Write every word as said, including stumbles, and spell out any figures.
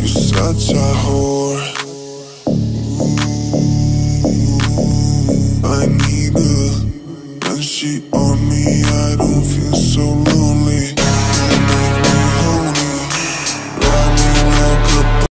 such a whore. Ooh, I need her. When she on me, I don't feel so lonely.